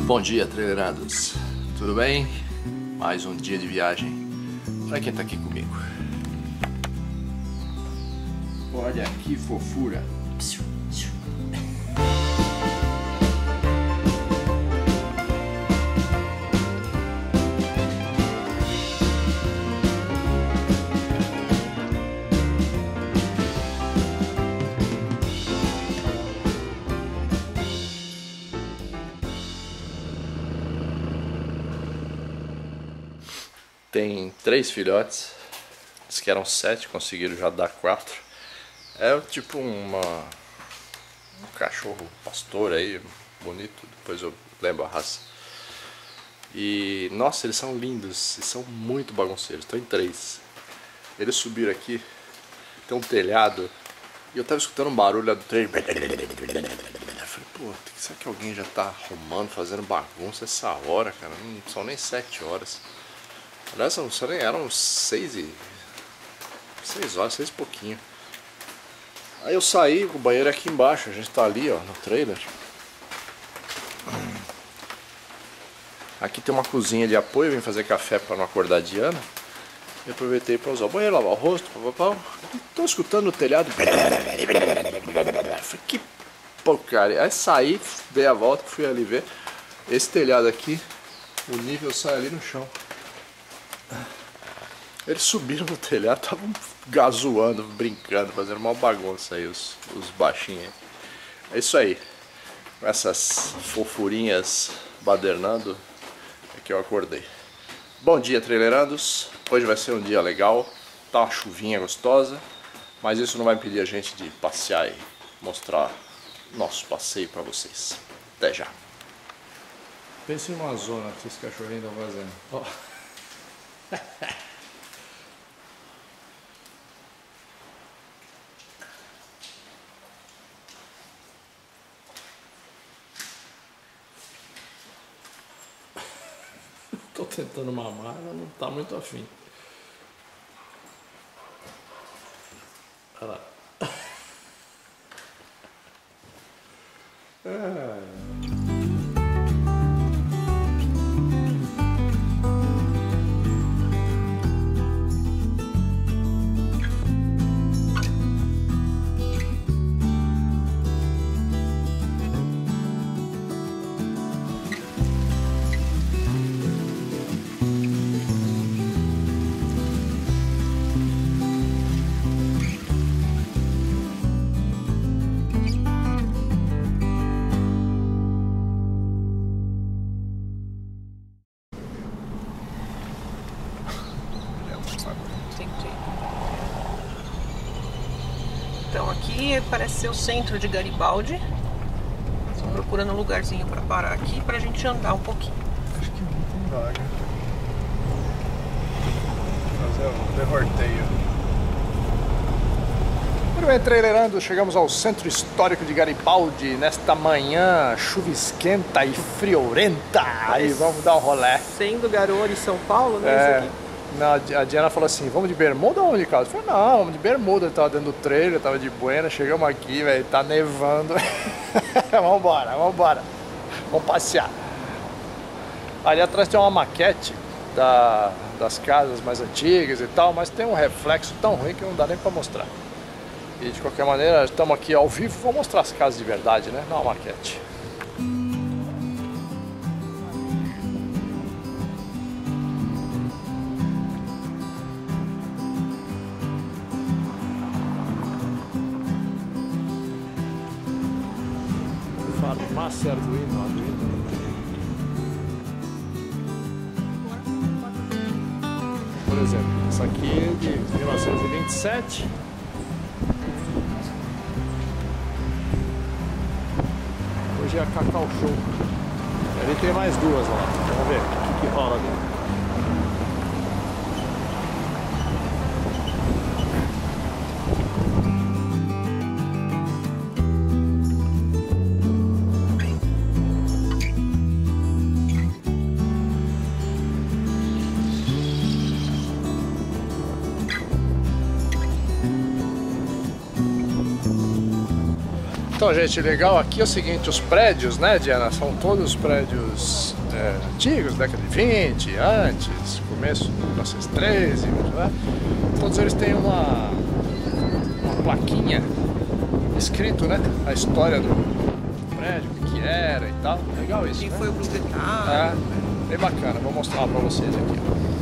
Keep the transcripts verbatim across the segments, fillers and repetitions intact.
Bom dia, trailerados. Tudo bem? Mais um dia de viagem para quem tá aqui comigo. Olha que fofura. Tem três filhotes, diz que eram sete, conseguiram já dar quatro. É tipo uma, um cachorro pastor aí, bonito, depois eu lembro a raça. E nossa, eles são lindos e são muito bagunceiros, estão em três. Eles subiram aqui, tem um telhado, e eu tava escutando um barulho do trem. Eu falei, pô, será que alguém já tá arrumando, fazendo bagunça essa hora, cara? Não são nem sete horas. Aliás, não sei, eram seis e... seis horas, seis e pouquinho. Aí eu saí, o banheiro é aqui embaixo, a gente tá ali, ó, no trailer. Aqui tem uma cozinha de apoio, eu vim fazer café para não acordar a Diana. E aproveitei para usar o banheiro, lavar o rosto, papapá. Tô escutando o telhado. Falei, que porcaria. Aí saí, dei a volta, fui ali ver. Esse telhado aqui, o nível sai ali no chão. Eles subiram no telhado, estavam gazoando, brincando, fazendo uma bagunça aí, os, os baixinhos. É isso aí. Com essas fofurinhas badernando é que eu acordei. Bom dia, trailerados. Hoje vai ser um dia legal. Tá uma chuvinha gostosa, mas isso não vai impedir a gente de passear e mostrar nosso passeio pra vocês. Até já. Pense em uma zona que esses cachorrinhos estão fazendo. Oh. Tô tentando mamar, ela não tá muito afim. Olha lá. É. Então aqui parece ser o centro de Garibaldi. Estou procurando um lugarzinho para parar aqui pra gente andar um pouquinho. Acho que não tem vaga. Fazer um derroteio. Muito bem, trailerando, chegamos ao centro histórico de Garibaldi nesta manhã chuvisquenta e friorenta. Aí vamos dar um rolé. Sendo garoa de São Paulo, né? É. Isso aqui. Não, a Diana falou assim, vamos de bermuda ou vamos de calça? Eu falei, não, vamos de bermuda. Eu tava dentro do trailer, tava de buena, chegamos aqui, velho, tá nevando. Vambora, vambora. Vamos passear. Ali atrás tem uma maquete da, das casas mais antigas e tal, mas tem um reflexo tão ruim que não dá nem pra mostrar. E de qualquer maneira, estamos aqui ao vivo, vou mostrar as casas de verdade, né? Não a maquete. Farmácia Arduino, Arduino. Por exemplo, essa aqui é de mil novecentos e vinte e sete. Hoje é a Cacau Show. Ali tem mais duas lá. Vamos ver o que, que rola ali. Então, gente, legal aqui é o seguinte, os prédios, né, Diana, são todos prédios é, antigos, década de vinte, antes, começo de mil novecentos e treze, né? Todos eles têm uma, uma plaquinha escrito, né, a história do prédio, o que, que era e tal. Legal isso, Quem né? foi o proprietário. É, bem bacana, vou mostrar pra vocês aqui.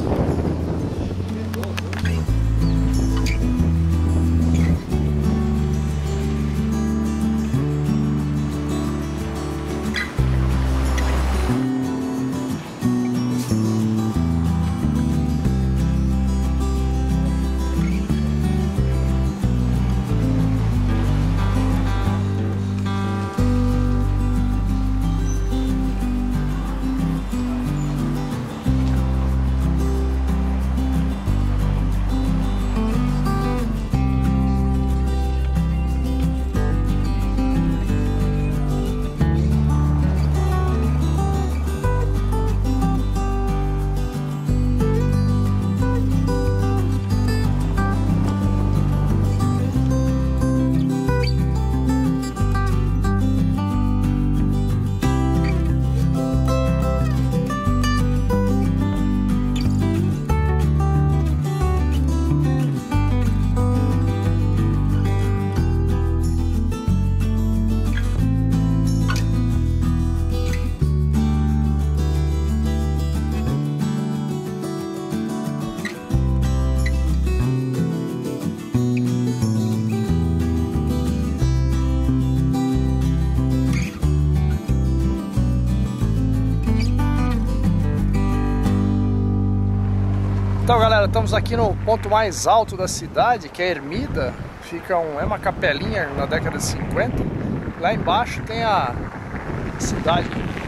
Então, galera, estamos aqui no ponto mais alto da cidade, que é Ermida. Fica um, é uma capelinha na década de cinquenta. Lá embaixo tem a cidade.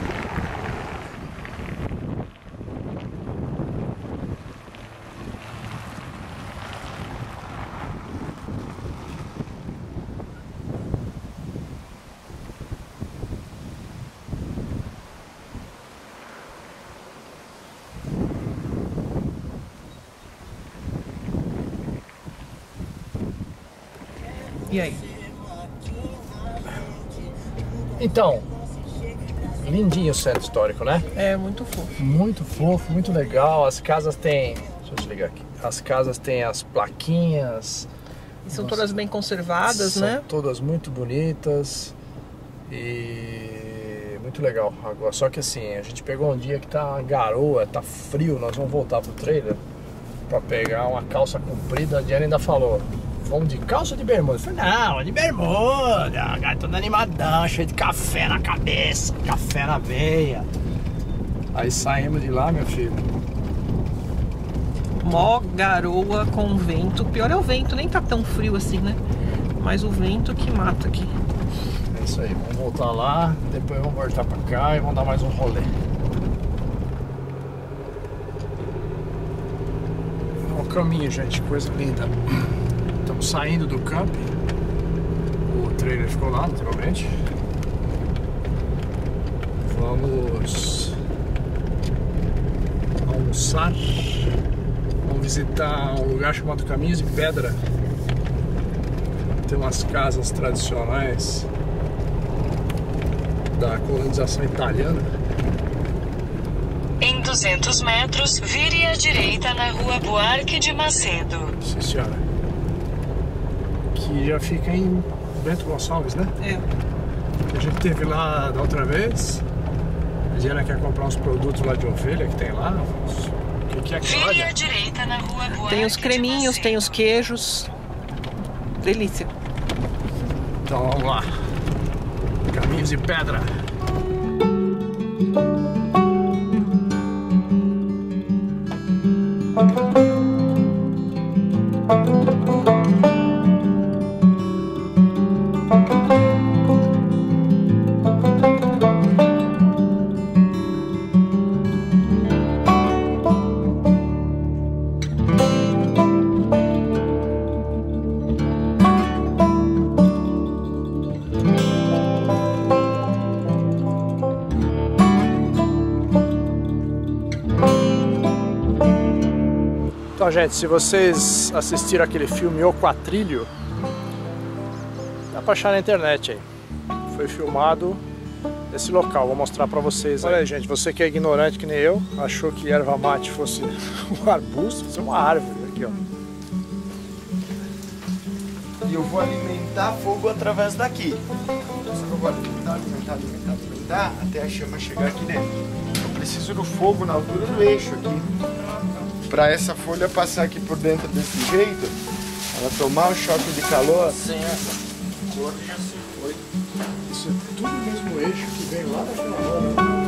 E aí? Então, lindinho o centro histórico, né? É, muito fofo. Muito fofo, muito legal. As casas têm... Deixa eu desligar aqui. As casas têm as plaquinhas. E são Nossa, todas bem conservadas, são né? todas muito bonitas. E... muito legal. Agora, só que assim, a gente pegou um dia que tá uma garoa, tá frio. Nós vamos voltar pro trailer pra pegar uma calça comprida. A Diana ainda falou... Vamos de calça ou de bermuda? Eu falei, não, de bermuda. Cara, todo animadão, cheio de café na cabeça, café na veia. Aí saímos de lá, meu filho. Mó garoa com vento. Pior é o vento, nem tá tão frio assim, né? Mas o vento que mata aqui. É isso aí, vamos voltar lá, depois vamos voltar pra cá e vamos dar mais um rolê. Olha o caminho, gente, coisa linda. Estamos saindo do camping. O trailer ficou lá, naturalmente. Vamos almoçar. Vamos visitar um lugar chamado Caminhos de Pedra. Tem umas casas tradicionais da colonização italiana. Em duzentos metros, vire à direita na rua Buarque de Macedo. Sim, senhora. Que já fica em Bento Gonçalves, né? É. A gente teve lá da outra vez. A Diana quer comprar uns produtos lá de ovelha que tem lá. O que, que é que Vire à direita na rua Buarque. Tem os creminhos, tem os queijos. Delícia. Então vamos lá. Caminhos de Pedra. Então, gente, se vocês assistiram aquele filme O Quatrilho, dá pra achar na internet aí. foi filmado esse local. Vou mostrar pra vocês. Olha aí, gente, você que é ignorante que nem eu, achou que erva mate fosse um arbusto, isso é uma árvore aqui, ó. E eu vou alimentar fogo através daqui. Só que eu vou alimentar, alimentar, alimentar, alimentar até a chama chegar aqui dentro. Eu preciso do fogo na altura do eixo aqui. Pra essa folha passar aqui por dentro desse jeito, ela tomar o choque de calor. Sem essa cor já se foi. Isso é tudo o mesmo eixo que vem lá daquela hora.